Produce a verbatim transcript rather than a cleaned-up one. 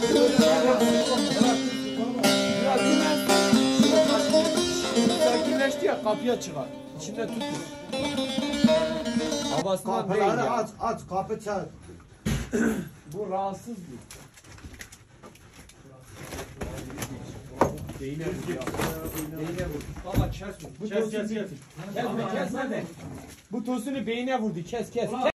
Biraz dinlensin. Sakinleşti ya, kapıya çıkar. İçinde tutma. Havasından değil Kapıları ya. aç, aç, kapı çal. Bu rahatsız değil. Beyne vur ya. Beyne vur. Valla kes. Bu Kes, tosunu kes, kes. kesme kesme de. Bu tosunu beyne vurdu. Kes kes.